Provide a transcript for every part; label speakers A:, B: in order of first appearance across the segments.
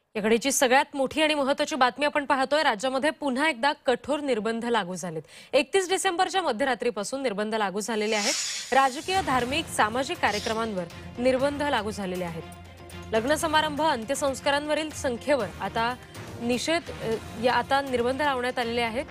A: या घडीची सगळ्यात मोठी आणि महत्त्वाची बातमी आपण पाहतोय। राज्यामध्ये पुन्हा एकदा कठोर निर्बंध लागू झालेत। 31 डिसेंबरच्या मध्यरात्रीपासून निर्बंध लागू झालेले आहेत। राजकीय, धार्मिक, सामाजिक कार्यक्रमांवर निर्बंध लागू झालेले आहेत। लग्न समारंभ, अंत्यसंस्कारांवरील संख्येवर आता निर्बंध लावण्यात आलेले आहेत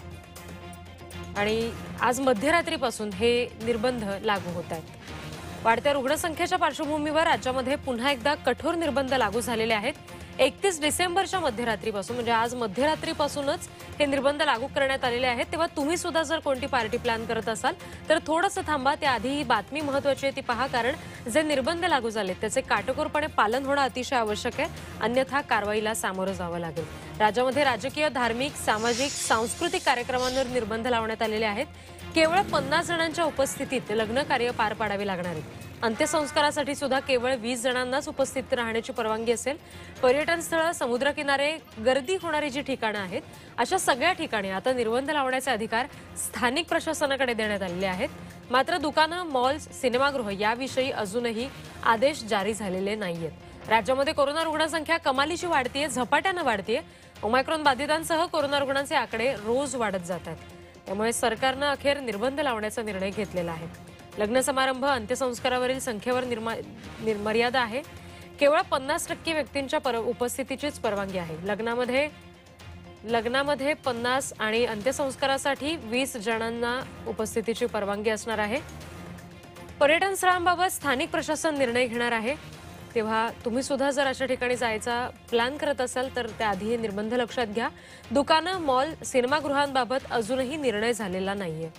A: आणि आज मध्यरात्रीपासून हे निर्बंध लागू होत आहेत। वाढत्या रुग्णसंख्येच्या पार्श्वभूमीवर राज्यामध्ये पुन्हा एकदा कठोर निर्बंध लागू झालेले आहेत। 31 डिसेंबरच्या मध्यरात्रीपासून म्हणजे आज मध्यरात्रीपासूनच हे निर्बंध लागू करण्यात आलेले आहेत। तेव्हा तुम्ही सुद्धा जर कोणती पार्टी प्लॅन करत असाल तर थोडंसं थांबा। त्याआधी ही बातमी महत्त्वाची आहे ती पहा, कारण जे निर्बंध लागू झालेत त्याचे काटेकोरपणे पालन होणं अतिशय आवश्यक आहे, अन्यथा कारवाईला सामोरं जावं लागेल। राज्यामध्ये राजकीय, धार्मिक, सामाजिक, सांस्कृतिक कार्यक्रमांवर निर्बंध लावण्यात आलेले आहेत। केवळ 50 जणांच्या उपस्थितीत लग्न कार्य पार पाडावे लागणार आहे। अंत्यसंस्कारासाठी सुद्धा केवळ 20 जणांनाच उपस्थित राहण्याची परवानगी असेल। पर्यटन स्थळ, समुद्रकिनारे, गर्दी होणारी जी ठिकाणं आहेत अशा सगळ्या ठिकाणी आता निर्बंध लावण्याचे अधिकार स्थानिक प्रशासनाकडे देण्यात आलेले आहेत। मात्र दुकानं, मॉल्स, सिनेमागृह याविषयी अजूनही आदेश जारी झालेले नाहीयेत। राज्यामध्ये कोरोना रुग्णसंख्या कमालीची वाढतीये, झपाट्यानं वाढतीये। ओमायक्रॉन बाधितांसह कोरोना रुग्णांचे आकडे रोज वाढत जात आहेत। त्यामुळे सरकारनं अखेर निर्बंध लावण्याचा निर्णय घेतलेला आहे। लग्न समारंभ, अंत्यसंस्कारावरील संख्येवर मर्यादा आहे। केवळ 50% व्यक्तींच्या उपस्थितीचीच परवानगी आहे। लग्नामध्ये 50 आणि अंत्यसंस्कारासाठी 20 जणांना उपस्थितीची परवानगी असणार आहे। पर्यटन स्थळांबाबत स्थानिक प्रशासन निर्णय घेणार आहे। तेव्हा तुम्ही सुद्धा जर अशा ठिकाणी जायचा प्लॅन करत असाल तर त्याआधी हे निर्बंध लक्षात घ्या। दुकानं, मॉल, सिनेमागृहांबाबत अजूनही निर्णय झालेला नाहीये।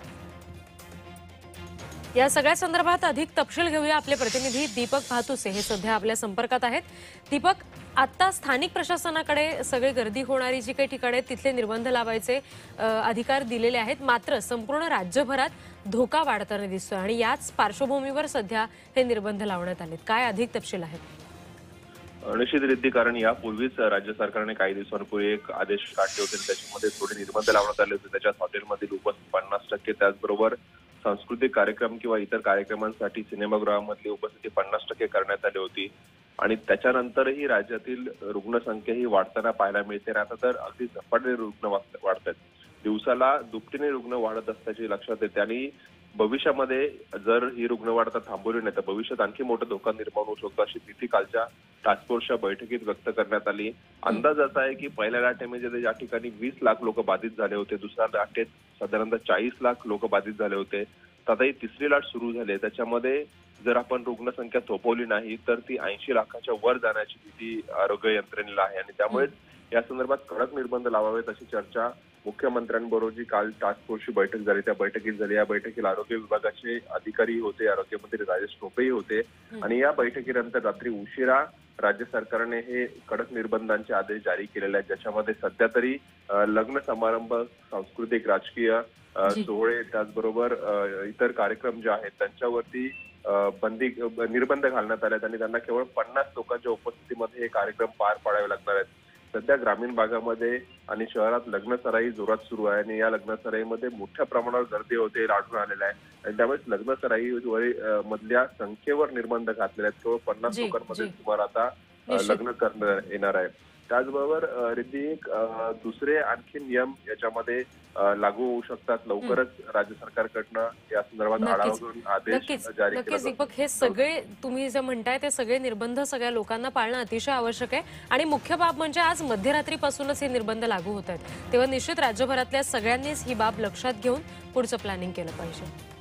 A: या सगळ्या संदर्भात अधिक तपशील घेऊया। आपले प्रतिनिधी दीपक भातुसे हे सध्या आपल्या संपर्कात आहेत। दीपक, आता स्थानिक प्रशासनाकडे सगळी गर्दी होणारी जी काही ठिकाणे तिथले निर्बंध लावायचे अधिकार दिलेले आहेत, मात्र संपूर्ण राज्यभरात धोका वाढताना दिसतोय आणि याच पार्श्वभूमीवर सध्या हे निर्बंध लावण्यात आलेत। काय अधिक तपशील आहेत?
B: निश्चित रिद्धी, कारण यापूर्वीच राज्य सरकारने काही दिवसांपूर्वी एक आदेश काढले होते, त्याच्यामध्ये थोडे निर्बंध लावण्यात आले होते। त्याच्यात हॉटेलमधील उपस्थिती 50%, त्याचबरोबर सांस्कृतिक कार्यक्रम किंवा इतर कार्यक्रमांसाठी सिनेमागृहामधली उपस्थिती 50% करण्यात आली होती। आणि त्याच्यानंतरही राज्यातील रुग्णसंख्या ही वाढताना पाहायला मिळते। आता तर अगदी झपाट्याने रुग्ण वाढतात, दिवसाला दुपटीने रुग्ण वाढत असल्याचे लक्षात येते। आणि भविष्यामध्ये जर ही रुग्णवाढ थांबवली नाही तर भविष्यात आणखी मोठा धोका निर्माण होऊ शकतो, अशी भीती कालच्या टास्क फोर्सच्या बैठकीत व्यक्त करण्यात आली। अंदाज असा आहे की पहिल्या लाटेमध्ये ज्या ठिकाणी 20 लाख लोक बाधित झाले होते, दुसऱ्या लाटेत साधारणतः 40 लाख लोक बाधित झाले होते, तर आता ही तिसरी लाट सुरू झाली आहे। त्याच्यामध्ये जर आपण रुग्णसंख्या थोपवली नाही तर ती 80 लाखाच्या वर जाण्याची भीती आरोग्य यंत्रणेला आहे। आणि त्यामुळे या संदर्भात कडक निर्बंध लावावेत अशी चर्चा मुख्यमंत्र्यांबरोबर जी काल टास्क फोर्सची बैठक झाली त्या बैठकीत झाली। या बैठकीला आरोग्य विभागाचे अधिकारी होते, आरोग्यमंत्री राजेश टोपेही होते। आणि या बैठकीनंतर रात्री उशिरा राज्य सरकारने हे कडक निर्बंधांचे आदेश जारी केलेले आहेत, ज्याच्यामध्ये सध्या तरी लग्न समारंभ, सांस्कृतिक, राजकीय सोहळे, त्याचबरोबर इतर कार्यक्रम जे आहेत त्यांच्यावरती निर्बंध घालण्यात आले आहेत आणि त्यांना केवळ 50 लोकांच्या उपस्थितीमध्ये हे कार्यक्रम पार पाडावे लागणार आहेत। सध्या ग्रामीण भागामध्ये आणि शहरात लग्नसराई जोरात सुरू आहे आणि या लग्नसराईमध्ये मोठ्या प्रमाणावर गर्दी होते, आढळून आलेला आहे। आणि त्यामुळे लग्नसराई मधल्या संख्येवर निर्बंध घातलेले आहेत। केवळ 50 लोकांमध्ये तुम्हाला आता लग्न करण्यात येणार आहे। त्याचबरोबर रिद्धी, एक दुसरे आणखी नियम याच्यामध्ये लागू होऊ शकतात। लवकरच राज्य सरकारकडनं या संदर्भात आढावा घेऊन आदेश जारी केला जाईल।
A: दीपक, हे सगळे तुम्ही जे म्हणताय ते सगळे निर्बंध सगळ्या लोकांना पाळणं अतिशय आवश्यक आहे आणि मुख्य बाब म्हणजे आज मध्यरात्रीपासूनच हे निर्बंध लागू होत आहेत। तेव्हा निश्चित राज्यभरातल्या सगळ्यांनीच ही बाब लक्षात घेऊन पुढचं प्लॅनिंग केलं पाहिजे।